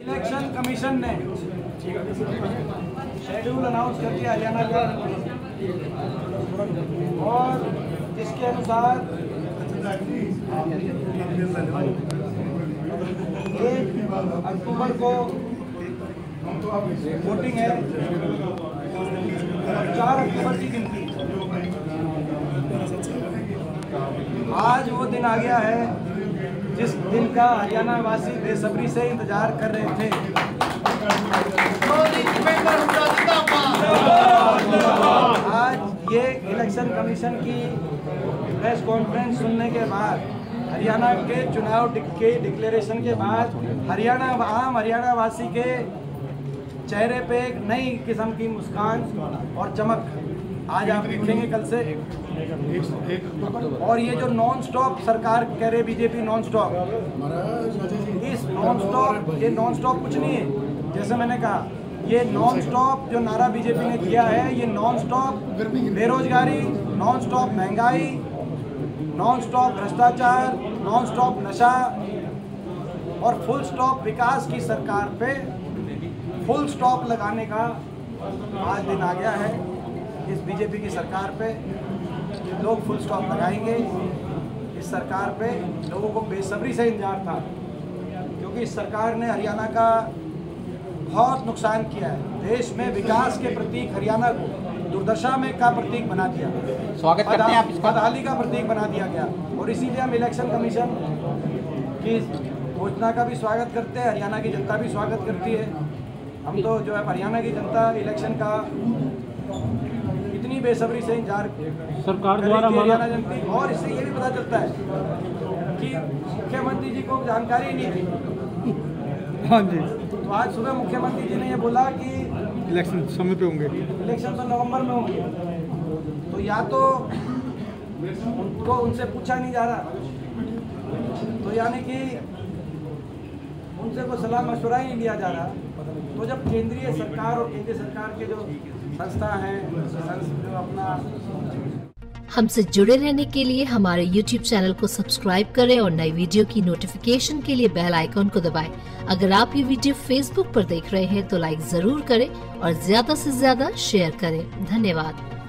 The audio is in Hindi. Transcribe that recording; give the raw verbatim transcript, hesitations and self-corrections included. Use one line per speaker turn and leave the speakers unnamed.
इलेक्शन कमीशन ने शेड्यूल अनाउंस कर दिया हरियाणा का, और जिसके अनुसार एक अक्टूबर को वोटिंग है और चार अक्टूबर की गिनती। आज वो दिन आ गया है जिस दिन का हरियाणा वासी बेसब्री से इंतजार कर रहे थे। आज ये इलेक्शन कमीशन की प्रेस कॉन्फ्रेंस सुनने के बाद, हरियाणा के चुनाव के डिक्लेरेशन के बाद, हरियाणा आम हरियाणा वासी के चेहरे पे एक नई किस्म की मुस्कान और चमक आज आप देखेंगे कल से। और ये जो नॉन स्टॉप सरकार कह रहे बीजेपी नॉन स्टॉप, इस नॉन स्टॉप ये नॉन स्टॉप कुछ नहीं है। जैसे मैंने कहा, ये नॉन स्टॉप जो नारा बीजेपी ने दिया है, ये नॉन स्टॉप बेरोजगारी, नॉन स्टॉप महंगाई, नॉन स्टॉप भ्रष्टाचार, नॉन स्टॉप नशा और फुल स्टॉप विकास की सरकार पे फुल स्टॉप लगाने का आज दिन आ गया है। इस बीजेपी की सरकार पे लोग फुल स्टॉप लगाएंगे। इस सरकार पे लोगों को बेसब्री से इंतजार था, क्योंकि इस सरकार ने हरियाणा का बहुत नुकसान किया है। देश में विकास के प्रतीक हरियाणा को दुर्दशा में का प्रतीक बना दिया,
स्वागत करते हैं आप इसका,
बदहाली का प्रतीक बना दिया गया। और इसीलिए हम इलेक्शन कमीशन की घोषणा का भी स्वागत करते हैं, हरियाणा की जनता भी स्वागत करती है। हम तो जो है हरियाणा की जनता इलेक्शन का इतनी बेसब्री से इंतजार
सरकार द्वारा
हरियाणा जनता, और इससे ये भी पता चलता है कि मुख्यमंत्री जी को जानकारी नहीं थी।
हाँ जी,
तो आज सुबह मुख्यमंत्री जी ने ये बोला कि
इलेक्शन समय पे होंगे,
इलेक्शन तो नवंबर में होंगे। तो या तो उनको उनसे पूछा नहीं जा रहा, तो यानी कि उनसे कोई सलाह मशवरा ही नहीं लिया जा रहा। तो जब केंद्रीय सरकार और केंद्रीय सरकार के जो संस्था हैं, जो अपना
हमसे जुड़े रहने के लिए हमारे यूट्यूब चैनल को सब्सक्राइब करें और नई वीडियो की नोटिफिकेशन के लिए बेल आइकॉन को दबाएं। अगर आप ये वीडियो फेसबुक पर देख रहे हैं तो लाइक जरूर करें और ज्यादा से ज्यादा शेयर करें। धन्यवाद।